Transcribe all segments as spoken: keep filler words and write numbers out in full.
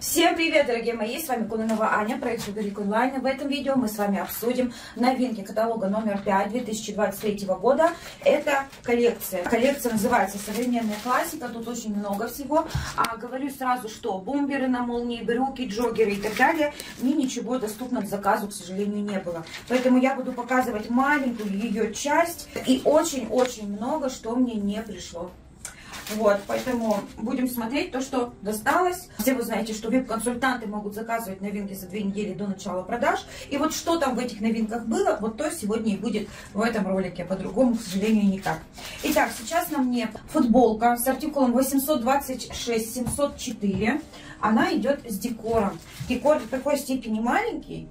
Всем привет, дорогие мои, с вами Кононова Аня, проект Sugar Online. В этом видео мы с вами обсудим новинки каталога номер пять две тысячи двадцать третьего года. Это коллекция. Коллекция называется «Современная классика», тут очень много всего. А говорю сразу, что бомберы на молнии, брюки, джоггеры и так далее, мне ничего доступно к заказу, к сожалению, не было. Поэтому я буду показывать маленькую ее часть и очень-очень много, что мне не пришло. Вот, поэтому будем смотреть то, что досталось. Все вы знаете, что веб-консультанты могут заказывать новинки за две недели до начала продаж. И вот что там в этих новинках было, вот то сегодня и будет в этом ролике. По-другому, к сожалению, никак. Итак, сейчас на мне футболка с артикулом восемьсот двадцать шесть семьсот четыре. Она идет с декором. Декор в такой степени маленький.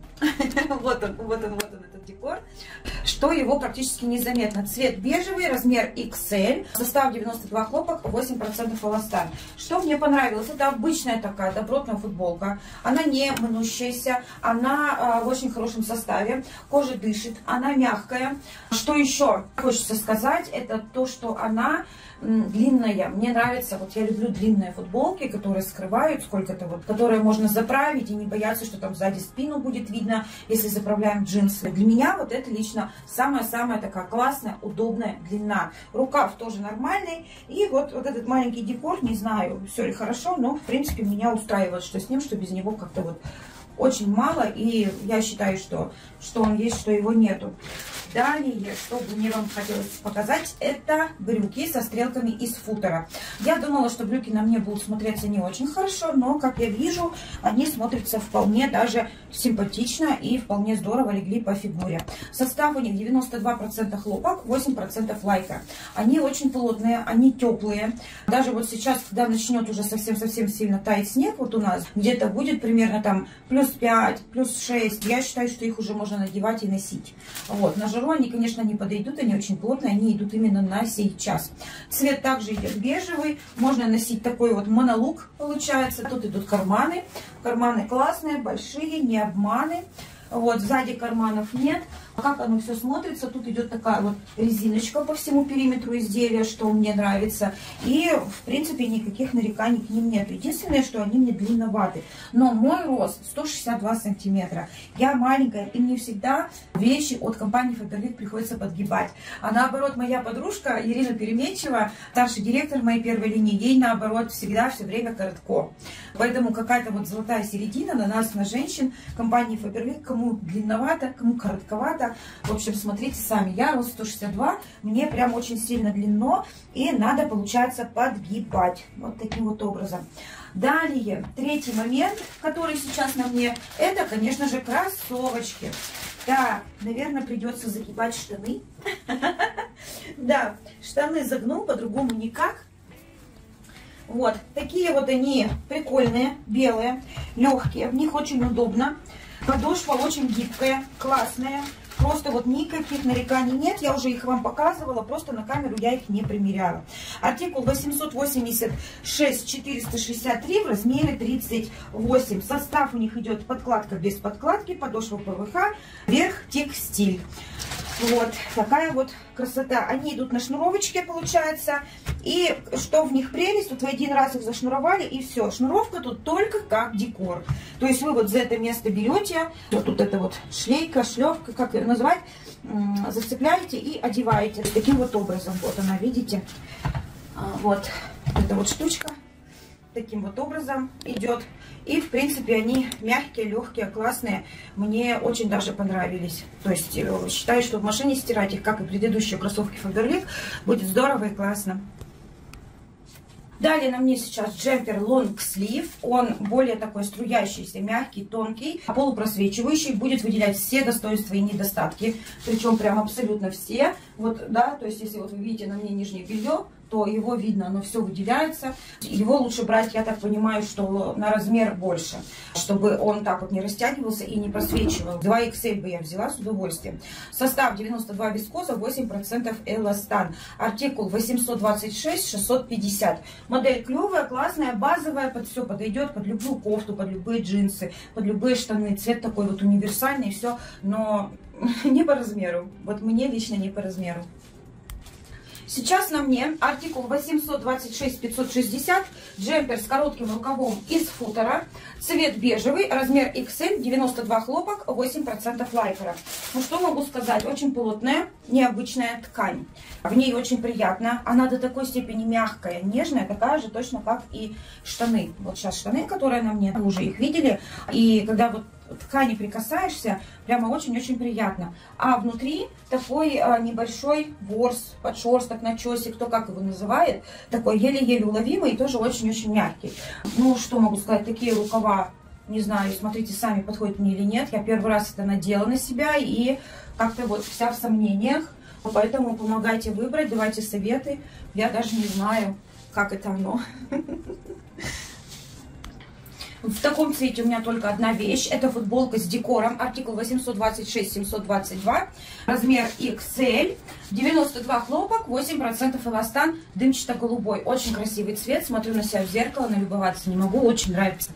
Вот он, вот он, вот он, этот декор. Что его практически незаметно. Цвет бежевый, размер икс эль, состав девяносто два хлопок, восемь процентов эластан. Что мне понравилось? Это обычная такая добротная футболка. Она не мнущаяся, она а, в очень хорошем составе. Кожа дышит, она мягкая. Что еще хочется сказать, это то, что она длинная. Мне нравится, вот я люблю длинные футболки, которые скрывают сколько-то вот, которые можно заправить и не бояться, что там сзади спину будет видно, если заправляем джинсы. Для меня вот это лично самая-самая такая классная, удобная длина. Рукав тоже нормальный. И вот, вот этот маленький декор, не знаю, все ли хорошо, но в принципе меня устраивает, что с ним, что без него как-то вот очень мало. И я считаю, что, что он есть, что его нету. Далее, что бы мне вам хотелось показать, это брюки со стрелками из футера. Я думала, что брюки на мне будут смотреться не очень хорошо, но, как я вижу, они смотрятся вполне даже симпатично и вполне здорово легли по фигуре. Состав у них девяносто два процента хлопок, восемь процентов лайкра. Они очень плотные, они теплые. Даже вот сейчас, когда начнет уже совсем-совсем сильно таять снег, вот у нас где-то будет примерно там плюс пять, плюс шесть, я считаю, что их уже можно надевать и носить. Вот, на жару они, конечно, не подойдут, они очень плотные, они идут именно на сейчас. Цвет также идет бежевый, можно носить такой вот монолук, получается. Тут идут карманы, карманы классные, большие, не обманы. Вот, сзади карманов нет. Как оно все смотрится, тут идет такая вот резиночка по всему периметру изделия, что мне нравится. И, в принципе, никаких нареканий к ним нет. Единственное, что они мне длинноваты. Но мой рост сто шестьдесят два сантиметра. Я маленькая, и мне всегда вещи от компании Faberlic приходится подгибать. А наоборот, моя подружка Ирина Переменчева, старший директор моей первой линии, ей наоборот всегда все время коротко. Поэтому какая-то вот золотая середина на нас, на женщин компании Faberlic, кому длинновато, кому коротковато. В общем, смотрите сами. Я рост сто шестьдесят два, мне прям очень сильно длинно, и надо, получается, подгибать. Вот таким вот образом. Далее, третий момент, который сейчас на мне, это, конечно же, кроссовочки. Так, наверное, придется загибать штаны. Да, штаны загну, по-другому никак. Вот, такие вот они прикольные, белые, легкие, в них очень удобно. Подошва очень гибкая, классная. Просто вот никаких нареканий нет. Я уже их вам показывала, просто на камеру я их не примеряла. Артикул восемьсот восемьдесят шесть четыреста шестьдесят три в размере тридцать восемь. Состав у них идет подкладка без подкладки, подошва пэ вэ ха, верх текстиль. Вот такая вот красота. Они идут на шнуровочке, получается. И что в них прелесть, вот вы один раз их зашнуровали, и все. Шнуровка тут только как декор. То есть вы вот за это место берете, вот тут это вот шлейка, шлевка, как ее назвать, зацепляете и одеваете. Таким вот образом. Вот она, видите? Вот эта вот штучка. Таким вот образом идет. И, в принципе, они мягкие, легкие, классные. Мне очень даже понравились. То есть, считаю, что в машине стирать их, как и предыдущие кроссовки Faberlic, будет здорово и классно. Далее на мне сейчас джемпер Long Sleeve. Он более такой струящийся, мягкий, тонкий, полупросвечивающий. Будет выделять все достоинства и недостатки. Причем прям абсолютно все. Вот, да, то есть, если вот вы видите на мне нижнее белье, то его видно, оно все выделяется. Его лучше брать, я так понимаю, что на размер больше, чтобы он так вот не растягивался и не просвечивал. два икс эль бы я взяла с удовольствием. Состав девяносто два вискоза, восемь процентов эластан. Артикул восемьсот двадцать шесть шестьсот пятьдесят. Модель клевая, классная, базовая, под все подойдет, под любую кофту, под любые джинсы, под любые штаны. Цвет такой вот универсальный, все, но не по размеру. Вот мне лично не по размеру. Сейчас на мне артикул восемьсот двадцать шесть пятьсот шестьдесят, джемпер с коротким рукавом из футера, цвет бежевый, размер икс эль, девяносто два хлопок, восемь процентов лайкра. Ну что могу сказать, очень плотная, необычная ткань. В ней очень приятно, она до такой степени мягкая, нежная, такая же точно как и штаны. Вот сейчас штаны, которые на мне, вы уже их видели, и когда вот ткани прикасаешься, прямо очень-очень приятно. А внутри такой а, небольшой ворс, подшерсток, начесик, кто как его называет, такой еле-еле уловимый и тоже очень-очень мягкий. Ну, что могу сказать, такие рукава, не знаю, смотрите сами, подходит мне или нет. Я первый раз это надела на себя и как-то вот вся в сомнениях. Поэтому помогайте выбрать, давайте советы. Я даже не знаю, как это оно. В таком цвете у меня только одна вещь. Это футболка с декором. Артикул восемьсот двадцать шесть семьсот двадцать два. Размер икс эль. девяносто два хлопок, восемь процентов эластан. Дымчато-голубой. Очень красивый цвет. Смотрю на себя в зеркало, налюбоваться не могу. Очень нравится.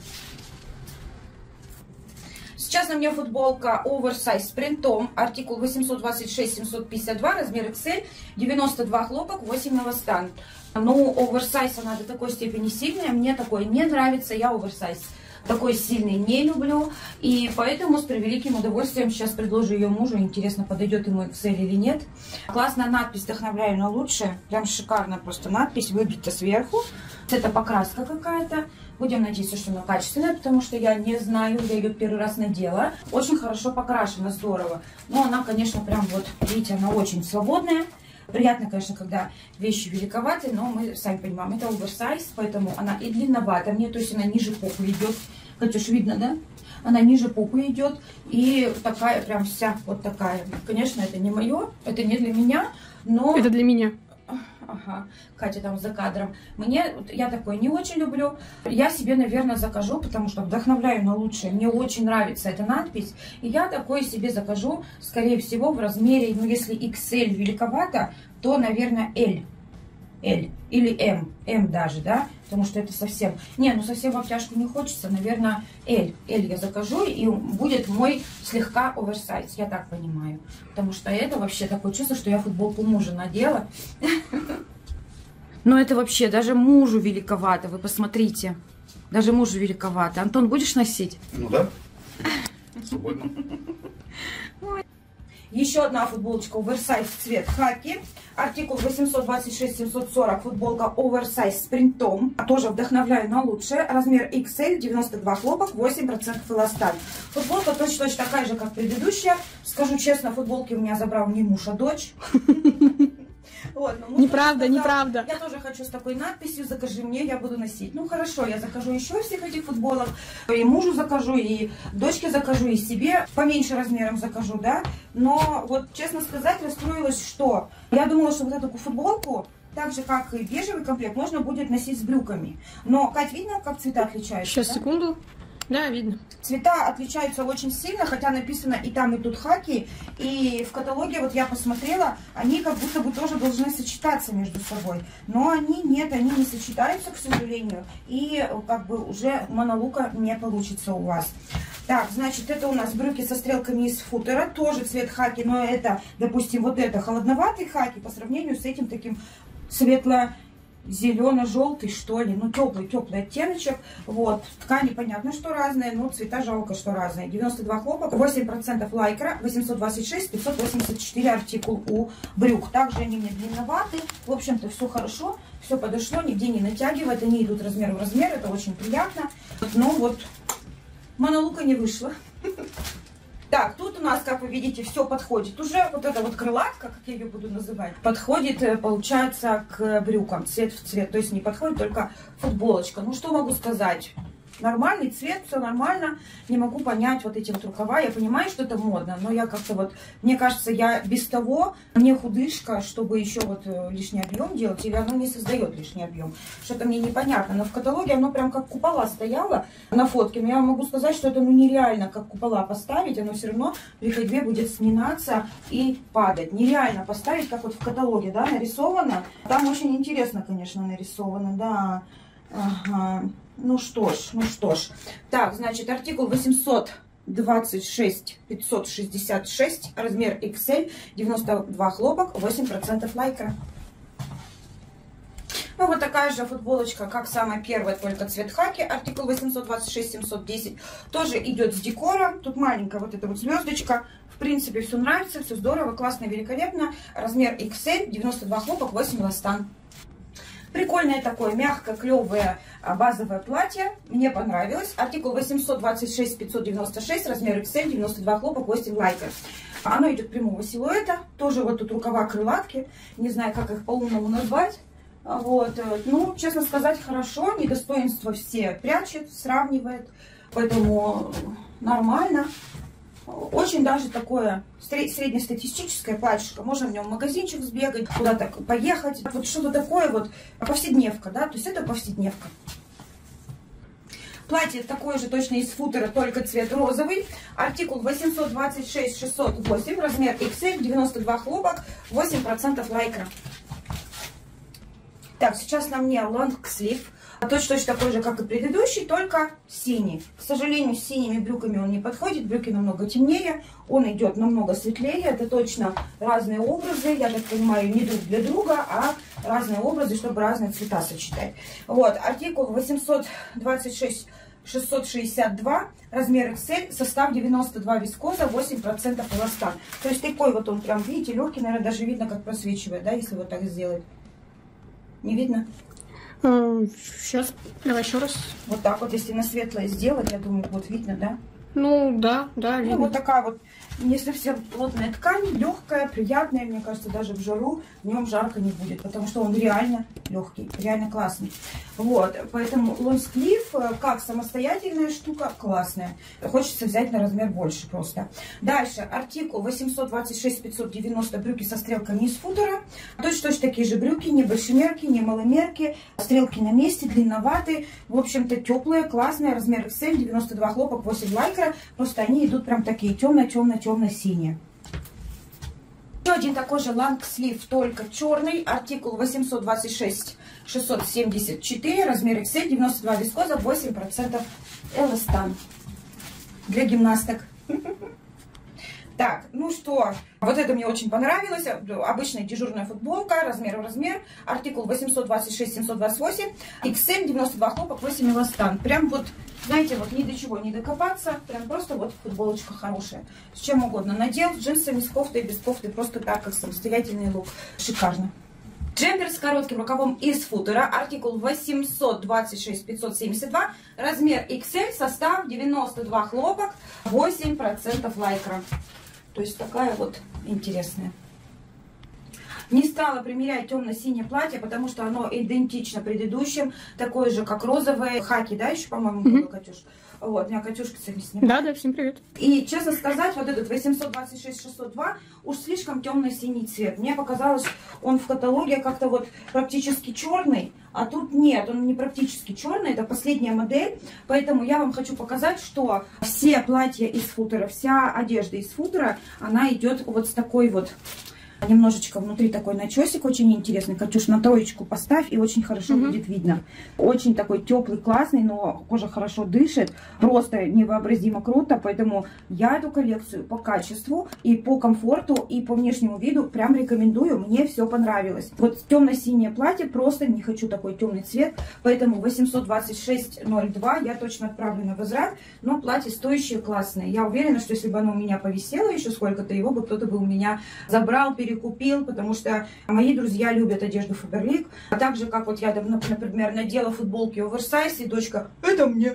Сейчас на мне футболка оверсайз с принтом. Артикул восемьсот двадцать шесть семьсот пятьдесят два. Размер икс эль. девяносто два хлопок, восемь эластан. Ну, оверсайз она до такой степени сильная. Мне такой не нравится. Я оверсайз такой сильный не люблю. И поэтому с превеликим удовольствием сейчас предложу ее мужу. Интересно, подойдет ему икс эль или нет. Классная надпись, вдохновляю на лучшее. Прям шикарная просто надпись, выбита сверху. Это покраска какая-то. Будем надеяться, что она качественная, потому что я не знаю, я ее первый раз надела. Очень хорошо покрашена, здорово. Но она, конечно, прям вот, видите, она очень свободная. Приятно, конечно, когда вещи великоваты, но мы сами понимаем, это оверсайз, поэтому она и длинновата мне, то есть она ниже попы идет. Катюш, видно, да? Она ниже попы идет и такая прям вся вот такая. Конечно, это не мое, это не для меня, но... Это для меня. Ага, Катя там за кадром. Мне, я такое не очень люблю. Я себе, наверное, закажу, потому что вдохновляю на лучшее. Мне очень нравится эта надпись. И я такое себе закажу, скорее всего, в размере, ну, если икс эль великовато, то, наверное, L. L. Или M. M даже, да? Потому что это совсем... Не, ну совсем в обтяжку не хочется. Наверное, L. L я закажу, и будет мой слегка оверсайз. Я так понимаю. Потому что это вообще такое чувство, что я футболку мужа надела. Но это вообще даже мужу великовато. Вы посмотрите. Даже мужу великовато. Антон, будешь носить? Ну да. Свободно. Еще одна футболочка оверсайз цвет хаки. Артикул восемьсот двадцать шесть семьсот сорок. Футболка оверсайз с принтом. Тоже вдохновляю на лучшее. Размер икс эль, девяносто два хлопок, восемь процентов эластан. Футболка точно-точно такая же, как предыдущая. Скажу честно, футболки у меня забрал не муж, а дочь. Вот, неправда, сказал, неправда. Я тоже хочу с такой надписью, закажи мне, я буду носить. Ну хорошо, я закажу еще всех этих футболок. И мужу закажу, и дочке закажу, и себе поменьше размером закажу, да. Но вот, честно сказать, расстроилась, что я думала, что вот эту футболку, так же, как и бежевый комплект, можно будет носить с брюками. Но, Кать, видно, как цвета отличаются? Сейчас, да? секунду. Да, видно. Цвета отличаются очень сильно, хотя написано и там, и тут хаки. И в каталоге, вот я посмотрела, они как будто бы тоже должны сочетаться между собой. Но они нет, они не сочетаются, к сожалению. И как бы уже монолука не получится у вас. Так, значит, это у нас брюки со стрелками из футера. Тоже цвет хаки, но это, допустим, вот это холодноватый хаки по сравнению с этим таким светло... зелено-желтый, что ли, ну, теплый, теплый оттеночек, вот, ткани, понятно, что разные, но цвета жалко, что разные, девяносто два хлопок, восемь процентов лайкра, восемьсот двадцать шесть пятьсот восемьдесят четыре артикул у брюк, также они мне длинноваты, в общем-то, все хорошо, все подошло, нигде не натягивает, они идут размер в размер, это очень приятно, но вот, монолука не вышло. Так, тут у нас, как вы видите, все подходит. Уже вот эта вот крылатка, как я ее буду называть, подходит, получается, к брюкам. Цвет в цвет. То есть не подходит только футболочка. Ну, что могу сказать? Нормальный цвет, все нормально. Не могу понять вот эти вот рукава. Я понимаю, что это модно, но я как-то вот... Мне кажется, я без того, мне худышка, чтобы еще вот лишний объем делать, или оно не создает лишний объем. Что-то мне непонятно. Но в каталоге оно прям как купола стояло на фотке. Но я могу сказать, что это ну нереально как купола поставить. Оно все равно при ходьбе будет сминаться и падать. Нереально поставить, как вот в каталоге, да, нарисовано. Там очень интересно, конечно, нарисовано, да. Ага. Ну что ж, ну что ж. Так, значит, артикул восемьсот двадцать шесть пятьсот шестьдесят шесть, размер икс эль, девяносто два хлопок, восемь процентов лайкра. Ну, вот такая же футболочка, как самая первая, только цвет хаки, артикул восемьсот двадцать шесть семьсот десять. Тоже идет с декором. Тут маленькая вот эта вот звездочка. В принципе, все нравится, все здорово, классно, великолепно. Размер икс эль, девяносто два хлопок, восемь эластан. Прикольное такое мягкое, клевое базовое платье. Мне понравилось. Артикул восемьсот двадцать шесть пятьсот девяносто шесть, размер икс эль, девяносто два хлопок, восемь лайкер. Оно идет прямого силуэта. Тоже вот тут рукава крылатки. Не знаю, как их по-умному назвать. Вот. Ну, честно сказать, хорошо. Недостоинства все прячет, сравнивает. Поэтому нормально. Очень даже такое среднестатистическое платьишко. Можно в нем в магазинчик сбегать, куда-то поехать. Вот что-то такое вот повседневка, да, то есть это повседневка. Платье такое же точно из футера, только цвет розовый. Артикул восемьсот двадцать шесть шестьсот восемь, размер икс эль, девяносто два хлопок, восемь процентов лайкра. Так, сейчас на мне лонгслив. Точно такой же, как и предыдущий, только синий. К сожалению, с синими брюками он не подходит. Брюки намного темнее. Он идет намного светлее. Это точно разные образы. Я так понимаю, не друг для друга, а разные образы, чтобы разные цвета сочетать. Вот, артикул восемьсот двадцать шесть шестьсот шестьдесят два, размер икс эль, состав девяносто два вискоза, восемь процентов эластан. То есть такой вот он прям, видите, легкий, наверное, даже видно, как просвечивает, да, если вот так сделать. Не видно? Сейчас, давай еще раз. Вот так вот, если на светлое сделать, я думаю, вот видно, да? Ну, да, да, видно. Ну, вот такая вот, не совсем плотная ткань, легкая, приятная, мне кажется, даже в жару в нем жарко не будет, потому что он реально легкий, реально классный. Вот, поэтому лонгслив, как самостоятельная штука, классная. Хочется взять на размер больше просто. Дальше, артикул восемьсот двадцать шесть пятьсот девяносто, брюки со стрелками из футера. Точно, точно такие же брюки, не большемерки, не маломерки, стрелки на месте, длинноватые, в общем-то теплые, классные, размер икс эль, девяносто два хлопок, восемь лайкра. Просто они идут прям такие темно-темно-темно-синие. Еще один такой же лонгслив, только черный. Артикул восемьсот двадцать шесть шестьсот семьдесят четыре, размер икс эль, девяносто два вискоза, восемь процентов эластан. Для гимнасток. Так, ну что, вот это мне очень понравилось. Обычная дежурная футболка, размер в размер. Артикул восемьсот двадцать шесть семьсот двадцать восемь, икс эль, девяносто два хлопок, восемь эластан. Прям вот, знаете, вот ни до чего не докопаться. Прям просто вот футболочка хорошая. С чем угодно надел, с джинсами, с кофтой, без кофты. Просто так, как самостоятельный лук. Шикарно. Джемпер с коротким рукавом из футера. Артикул восемьсот двадцать шесть пятьсот семьдесят два. Размер икс эль, состав девяносто два хлопок, восемь процентов лайкра. То есть такая вот интересная. Не стала примерять темно-синее платье, потому что оно идентично предыдущим. Такое же, как розовое. Хаки, да, еще, по-моему, было, mm-hmm. Катюш? Вот, у меня Катюшка сегодня снимает. Да, да, всем привет. И, честно сказать, вот этот восемьсот двадцать шесть шестьсот два уж слишком темно-синий цвет. Мне показалось, он в каталоге как-то вот практически черный, а тут нет, он не практически черный, это последняя модель. Поэтому я вам хочу показать, что все платья из футера, вся одежда из футера, она идет вот с такой вот... Немножечко внутри такой начесик очень интересный. Катюш, на троечку поставь, и очень хорошо mm-hmm. будет видно. Очень такой теплый, классный, но кожа хорошо дышит. Просто невообразимо круто. Поэтому я эту коллекцию по качеству и по комфорту, и по внешнему виду прям рекомендую. Мне все понравилось. Вот темно-синее платье, просто не хочу такой темный цвет. Поэтому восемьсот двадцать шесть ноль два я точно отправлю на возврат. Но платье стоящее, классное. Я уверена, что если бы оно у меня повисело еще сколько-то, его бы кто-то бы у меня забрал, перекупил. Купил, потому что мои друзья любят одежду Faberlic. А так же, как вот я, например, надела футболки оверсайз, и дочка, это мне.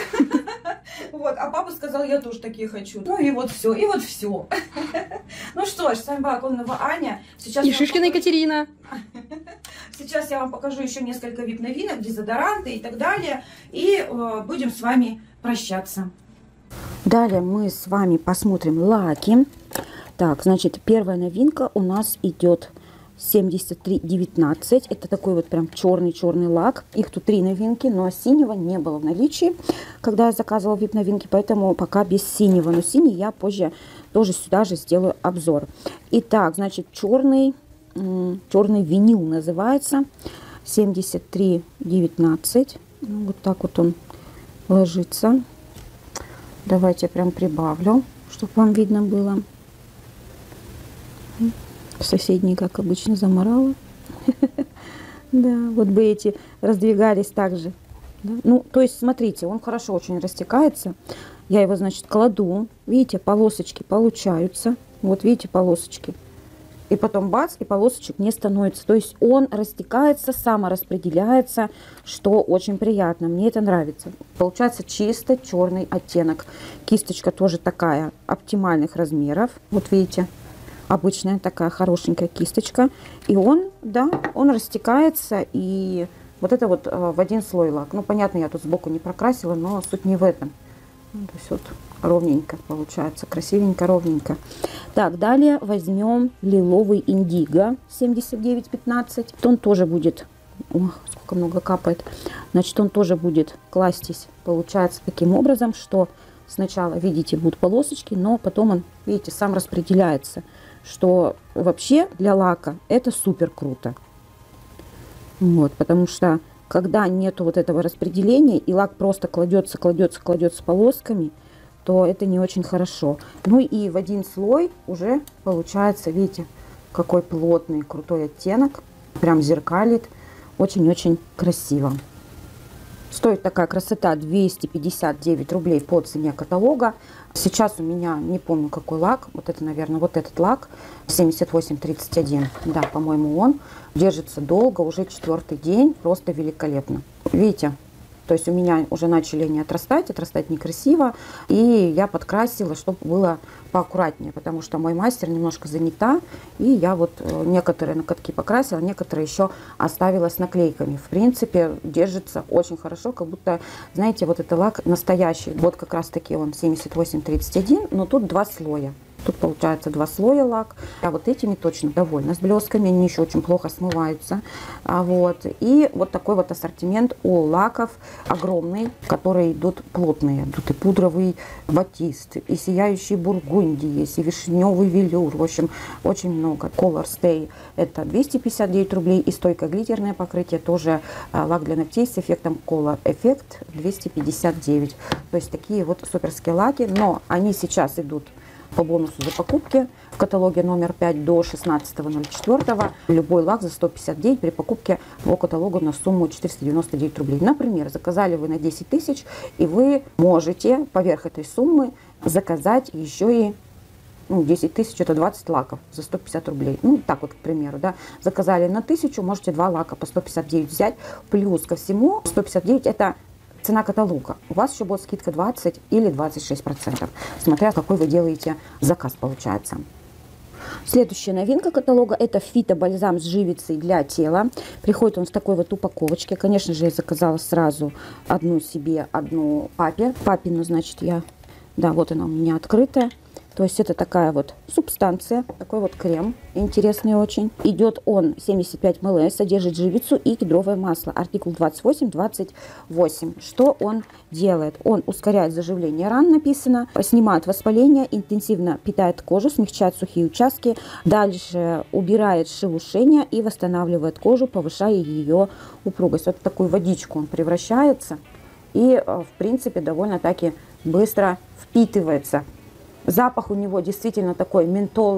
Вот, а папа сказал, я тоже такие хочу. Ну и вот все, и вот все. Ну что ж, с вами была Кононова Аня. И Шишкина Екатерина. Сейчас я вам покажу еще несколько вип-новинок, дезодоранты и так далее. И будем с вами прощаться. Далее мы с вами посмотрим лаки. Так, значит, первая новинка у нас идет семьдесят три девятнадцать. Это такой вот прям черный-черный лак. Их тут три новинки, но синего не было в наличии, когда я заказывала вип-новинки, поэтому пока без синего. Но синий я позже тоже сюда же сделаю обзор. Итак, значит, черный, черный винил называется. семьдесят три девятнадцать. Ну, вот так вот он ложится. Давайте я прям прибавлю, чтобы вам видно было. Соседний, как обычно, заморала. Да, вот бы эти раздвигались также. Да? Ну, то есть, смотрите, он хорошо очень растекается. Я его, значит, кладу. Видите, полосочки получаются. Вот видите, полосочки. И потом бац, и полосочек не становится. То есть он растекается, самораспределяется, что очень приятно. Мне это нравится. Получается чисто черный оттенок. Кисточка тоже такая оптимальных размеров. Вот видите, обычная такая хорошенькая кисточка. И он, да, он растекается. И вот это вот в один слой лак. Ну, понятно, я тут сбоку не прокрасила, но суть не в этом. То есть вот ровненько получается, красивенько, ровненько. Так, далее возьмем лиловый индиго семьдесят девять пятнадцать. Он тоже будет, ох, сколько много капает. Значит, он тоже будет кластись, получается, таким образом, что сначала, видите, будут полосочки, но потом он, видите, сам распределяется. Что вообще для лака это супер круто. Вот, потому что когда нету вот этого распределения и лак просто кладется, кладется, кладется полосками, то это не очень хорошо. Ну и в один слой уже получается, видите, какой плотный, крутой оттенок. Прям зеркалит. Очень-очень красиво. Стоит такая красота двести пятьдесят девять рублей по цене каталога. Сейчас у меня, не помню какой лак, вот это, наверное, вот этот лак, семьдесят восемь тридцать один, да, по-моему, он держится долго, уже четвертый день, просто великолепно. Видите, то есть у меня уже начали они отрастать, отрастать некрасиво, и я подкрасила, чтобы было поаккуратнее, потому что мой мастер немножко занята, и я вот некоторые накатки покрасила, некоторые еще оставила с наклейками. В принципе, держится очень хорошо, как будто, знаете, вот это лак настоящий. Вот как раз таки он семьдесят восемь тридцать один, но тут два слоя. Тут получается два слоя лак. Я вот этими точно довольна. С блесками они еще очень плохо смываются. А вот. И вот такой вот ассортимент у лаков огромный, которые идут плотные. Тут и пудровый батист, и сияющий бургунди есть, и вишневый велюр. В общем, очень много. Color Stay это двести пятьдесят девять рублей. И стойкое глиттерное покрытие тоже а, лак для ногтей с эффектом Color Effect двести пятьдесят девять. То есть такие вот суперские лаки. Но они сейчас идут по бонусу за покупки в каталоге номер пять до шестнадцатого ноль четвёртого. Любой лак за сто пятьдесят девять при покупке по каталогу на сумму четыреста девяносто девять рублей. Например, заказали вы на десять тысяч, и вы можете поверх этой суммы заказать еще и ну, десять тысяч, это двадцать лаков за сто пятьдесят рублей. Ну, так вот, к примеру, да. Заказали на тысячу, можете два лака по сто пятьдесят девять взять. Плюс ко всему, сто пятьдесят девять это цена каталога. У вас еще будет скидка двадцать или двадцать шесть процентов, смотря какой вы делаете заказ, получается. Следующая новинка каталога это фитобальзам с живицей для тела. Приходит он в такой вот упаковочке. Конечно же, я заказала сразу одну себе, одну папе. Папину, значит, я... Да, вот она у меня открытая. То есть это такая вот субстанция, такой вот крем, интересный очень. Идет он семьдесят пять миллилитров, содержит живицу и кедровое масло. Артикул двадцать восемь двадцать восемь. Что он делает? Он ускоряет заживление ран, написано, снимает воспаление, интенсивно питает кожу, смягчает сухие участки, дальше убирает шелушение и восстанавливает кожу, повышая ее упругость. Вот в такую водичку он превращается и, в принципе, довольно-таки быстро впитывается. Запах у него действительно такой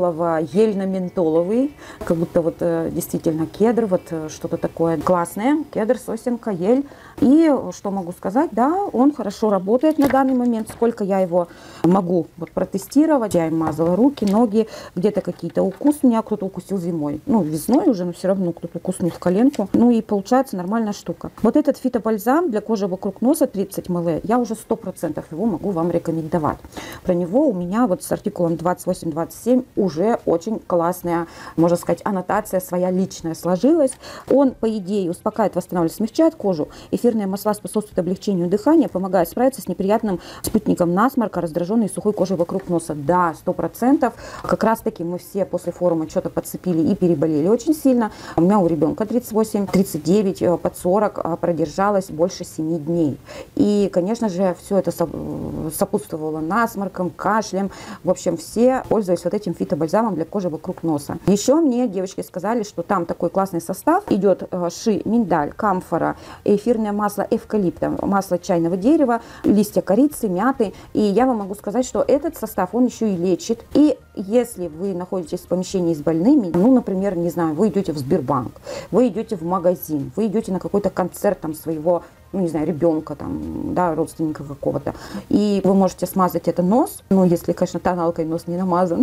ментолово-ельно-ментоловый, как будто вот э, действительно кедр, вот э, что-то такое классное, кедр, сосенка, ель. И что могу сказать, да, он хорошо работает на данный момент. Сколько я его могу вот протестировать, я им мазала руки, ноги, где-то какие-то укусы, меня кто-то укусил зимой, ну весной уже, но все равно кто-то укуснул в коленку, ну и получается нормальная штука. Вот этот фитобальзам для кожи вокруг носа тридцать миллилитров, я уже сто процентов его могу вам рекомендовать. Про него у меня вот с артикулом двадцать восемь двадцать семь уже очень классная, можно сказать, аннотация своя личная сложилась. Он, по идее, успокаивает, восстанавливает, смягчает кожу. Эфирные масла способствуют облегчению дыхания, помогает справиться с неприятным спутником насморка, раздраженной и сухой кожей вокруг носа. Да, сто процентов. Как раз таки мы все после форума что-то подцепили и переболели очень сильно. У меня у ребенка тридцать восемь тридцать девять под сорок продержалась больше семи дней. И, конечно же, все это сопутствовало насморкам, кашлем. В общем, все пользуются вот этим фитобальзамом для кожи вокруг носа. Еще мне девочки сказали, что там такой классный состав. Идет ши, миндаль, камфора, эфирное масло эвкалипта, масло чайного дерева, листья корицы, мяты. И я вам могу сказать, что этот состав, он еще и лечит, и если вы находитесь в помещении с больными, ну, например, не знаю, вы идете в Сбербанк, вы идете в магазин, вы идете на какой-то концерт там своего, ну, не знаю, ребенка, там, да, родственника какого-то, и вы можете смазать это нос, ну, если, конечно, тоналкой нос не намазан,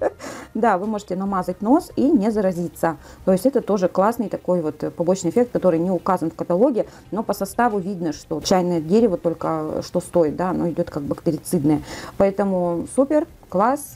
да, вы можете намазать нос и не заразиться. То есть это тоже классный такой вот побочный эффект, который не указан в каталоге, но по составу видно, что чайное дерево только что стоит, да, оно идет как бактерицидное. Поэтому супер, класс,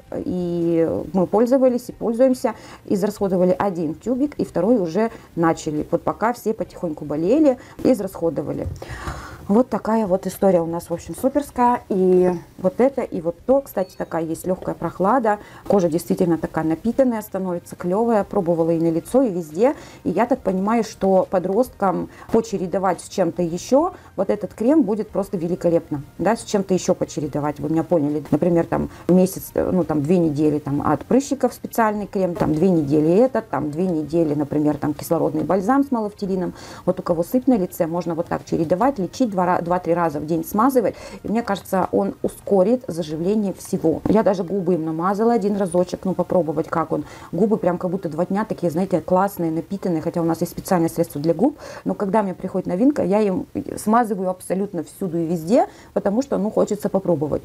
и мы пользовались и пользуемся, израсходовали один тюбик, и второй уже начали. Вот пока все потихоньку болели, израсходовали. Вот такая вот история у нас, в общем, суперская. И вот это, и вот то. Кстати, такая есть легкая прохлада. Кожа действительно такая напитанная становится, клевая. Пробовала и на лицо, и везде. И я так понимаю, что подросткам почередовать с чем-то еще, вот этот крем будет просто великолепно. Да, с чем-то еще почередовать, вы меня поняли. Например, там месяц, ну там две недели там от прыщиков специальный крем, там две недели этот, там две недели, например, там кислородный бальзам с малофталином. Вот у кого сыпь на лице, можно вот так чередовать, лечить, два-три раза в день смазывать. И мне кажется, он ускорит заживление всего. Я даже губы им намазала один разочек, ну попробовать, как он. Губы прям как будто два дня такие, знаете, классные, напитанные, хотя у нас есть специальное средство для губ. Но когда мне приходит новинка, я им смазываю абсолютно всюду и везде, потому что, ну, хочется попробовать.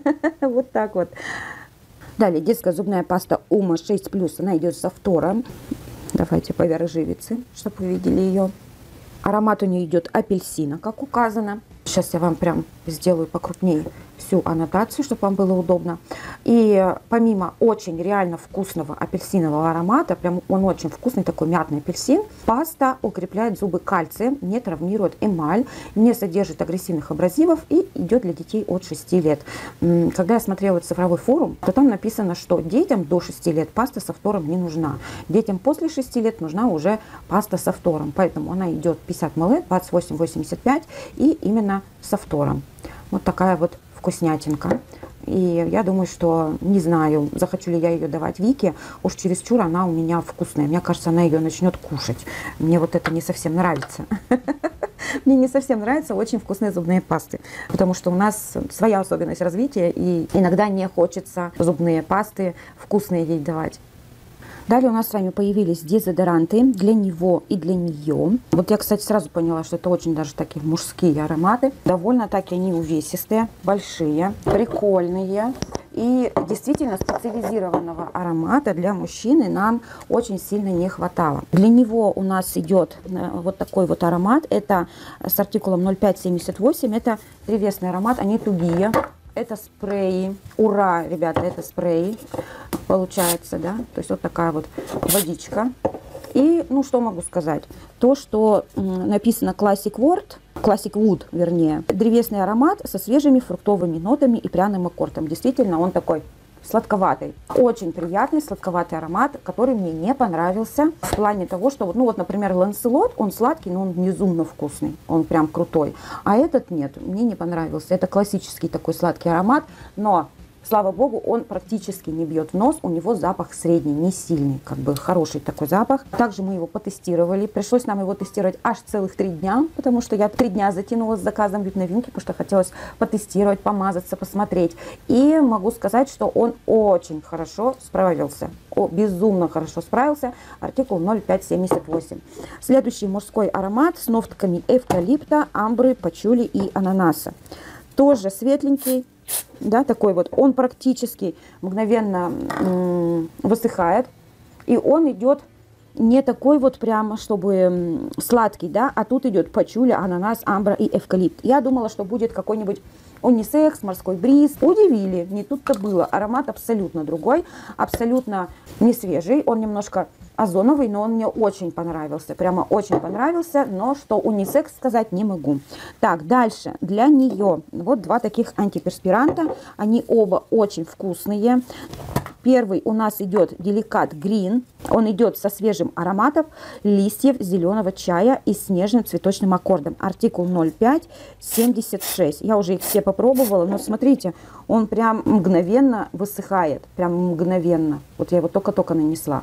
Вот так вот. Далее, детская зубная паста Ума шесть плюс, она идет со фтором. Давайте поверх живицы, чтобы вы видели ее. Аромат у нее идет апельсина, как указано. Сейчас я вам прям сделаю покрупнее всю аннотацию, чтобы вам было удобно. И помимо очень реально вкусного апельсинового аромата, прям он очень вкусный, такой мятный апельсин, паста укрепляет зубы кальцием, не травмирует эмаль, не содержит агрессивных абразивов и идет для детей от шести лет. Когда я смотрела цифровой форум, то там написано, что детям до шести лет паста со фтором не нужна. Детям после шести лет нужна уже паста со фтором. Поэтому она идет пятьдесят миллилитров, двадцать восемь восемьдесят пять и именно со фтором. Вот такая вот вкуснятинка. И я думаю, что, не знаю, захочу ли я ее давать Вике, уж чересчур она у меня вкусная. Мне кажется, она ее начнет кушать. Мне вот это не совсем нравится. Мне не совсем нравятся очень вкусные зубные пасты, потому что у нас своя особенность развития, и иногда не хочется зубные пасты вкусные ей давать. Далее у нас с вами появились дезодоранты для него и для нее. Вот я, кстати, сразу поняла, что это очень даже такие мужские ароматы. Довольно таки они увесистые, большие, прикольные. И действительно специализированного аромата для мужчины нам очень сильно не хватало. Для него у нас идет вот такой вот аромат. Это с артикулом ноль пять семьдесят восемь. Это древесный аромат, они тугие. Это спреи. Ура, ребята, это спреи. Получается, да, то есть вот такая вот водичка. И, ну, что могу сказать? То, что написано Classic Wood, Classic Wood, вернее, древесный аромат со свежими фруктовыми нотами и пряным аккордом. Действительно, он такой сладковатый. Очень приятный сладковатый аромат, который мне не понравился в плане того, что, ну вот, например, Ланселот, он сладкий, но он безумно вкусный, он прям крутой. А этот нет, мне не понравился. Это классический такой сладкий аромат, но слава богу, он практически не бьет в нос, у него запах средний, не сильный, как бы хороший такой запах. Также мы его потестировали, пришлось нам его тестировать аж целых три дня, потому что я три дня затянула с заказом вип-новинки, потому что хотелось потестировать, помазаться, посмотреть. И могу сказать, что он очень хорошо справился, о, безумно хорошо справился, артикул ноль пять семьдесят восемь. Следующий мужской аромат с нотками эвкалипта, амбры, пачули и ананаса. Тоже светленький. Да, такой вот, он практически мгновенно м, высыхает, и он идет не такой вот прямо, чтобы м, сладкий, да, а тут идет пачуля, ананас, амбра и эвкалипт. Я думала, что будет какой-нибудь унисекс, морской бриз. Удивили, не тут-то было. Аромат абсолютно другой, абсолютно не свежий, он немножко озоновый, но он мне очень понравился, прямо очень понравился, но что унисекс сказать не могу. Так, дальше, для нее вот два таких антиперспиранта, они оба очень вкусные. Первый у нас идет Деликат Грин, он идет со свежим ароматом листьев зеленого чая и с нежным цветочным аккордом. Артикул ноль пять семьдесят шесть. Я уже их все попробовала, но смотрите, он прям мгновенно высыхает, прям мгновенно. Вот я его только-только нанесла.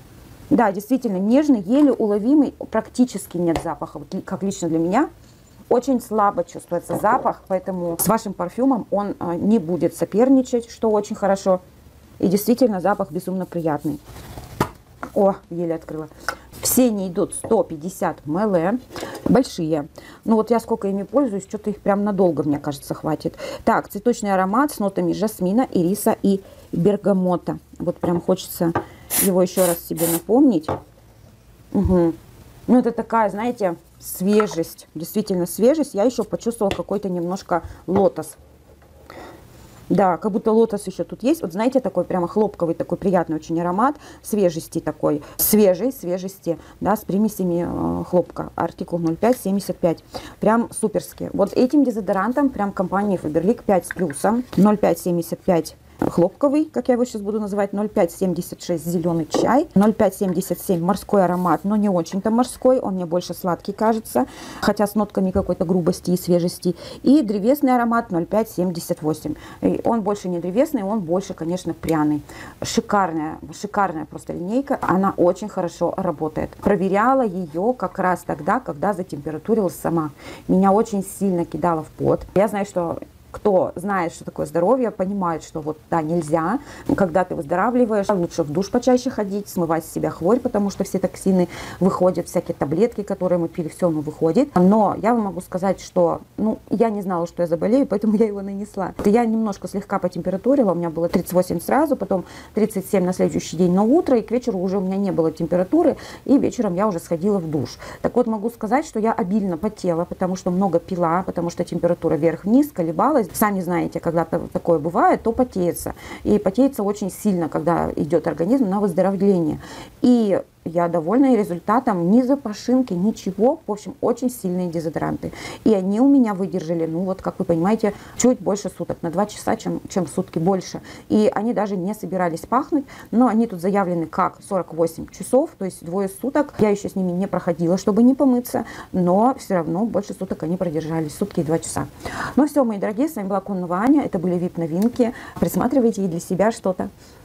Да, действительно нежный, еле уловимый, практически нет запаха, вот, как лично для меня. Очень слабо чувствуется запах, поэтому с вашим парфюмом он а, не будет соперничать, что очень хорошо. И действительно запах безумно приятный. О, еле открыла. Все они идут сто пятьдесят миллилитров, большие. Ну вот я сколько ими пользуюсь, что-то их прям надолго, мне кажется, хватит. Так, цветочный аромат с нотами жасмина, ириса и бергамота. Вот прям хочется его еще раз себе напомнить. Угу. Ну это такая, знаете, свежесть, действительно свежесть. Я еще почувствовала какой-то немножко лотос. Да, как будто лотос еще тут есть. Вот знаете, такой прямо хлопковый, такой приятный очень аромат свежести такой, свежей свежести, да, с примесями э, хлопка. Артикул ноль пять семьдесят пять. Прям суперски. Вот этим дезодорантом прям компании Faberlic пять с плюсом. ноль пять семьдесят пять. Хлопковый, как я его сейчас буду называть, ноль пять семьдесят шесть зеленый чай, ноль пять семьдесят семь морской аромат, но не очень-то морской, он мне больше сладкий кажется, хотя с нотками какой-то грубости и свежести, и древесный аромат ноль пять семьдесят восемь. И он больше не древесный, он больше, конечно, пряный. Шикарная, шикарная просто линейка, она очень хорошо работает. Проверяла ее как раз тогда, когда затемпературилась сама. Меня очень сильно кидало в пот. Я знаю, что кто знает, что такое здоровье, понимает, что вот да, нельзя. Когда ты выздоравливаешь, лучше в душ почаще ходить, смывать с себя хворь, потому что все токсины выходят, всякие таблетки, которые мы пили, все оно выходит. Но я вам могу сказать, что ну, я не знала, что я заболею, поэтому я его нанесла. Я немножко слегка потемпературила, у меня было тридцать восемь сразу, потом тридцать семь на следующий день на утро, и к вечеру уже у меня не было температуры, и вечером я уже сходила в душ. Так вот, могу сказать, что я обильно потела, потому что много пила, потому что температура вверх-вниз колебалась. Сами знаете, когда такое бывает, то потеется. И потеется очень сильно, когда идет организм на выздоровление. И я довольна результатом, ни запашинки, ничего. В общем, очень сильные дезодоранты. И они у меня выдержали, ну вот, как вы понимаете, чуть больше суток, на два часа, чем, чем сутки больше. И они даже не собирались пахнуть, но они тут заявлены как сорок восемь часов, то есть двое суток. Я еще с ними не проходила, чтобы не помыться, но все равно больше суток они продержались, сутки и два часа. Ну все, мои дорогие, с вами была Кононова Аня, это были ви ай пи новинки. Присматривайте и для себя что-то.